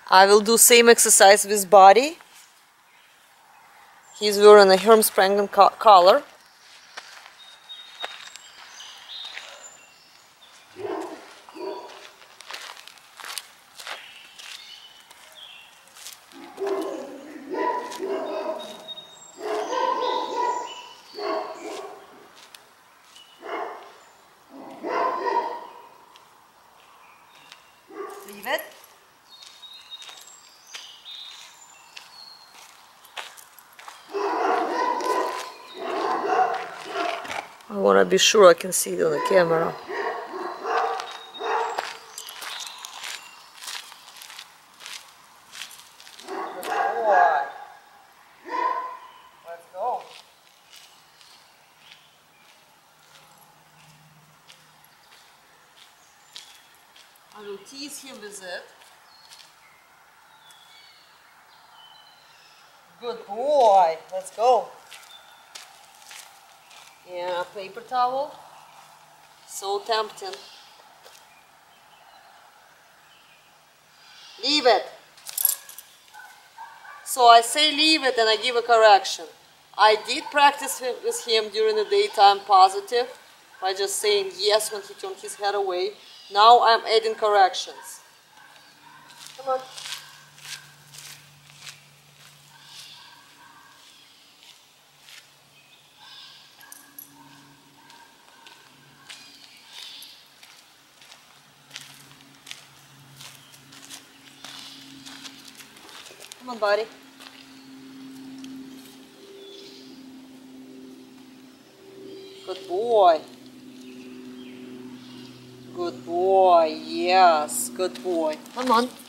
I will do same exercise with body. He's wearing a Hermsprang collar. Leave it. I want to be sure I can see it on the camera. Good boy. Let's go. I will tease him with it. Good boy. Let's go. Yeah, paper towel. So tempting. Leave it. So I say leave it and I give a correction. I did practice with him during the daytime positive by just saying yes when he turned his head away. Now I'm adding corrections. Come on. Come on, buddy. Good boy. Good boy, yes, good boy. Come on.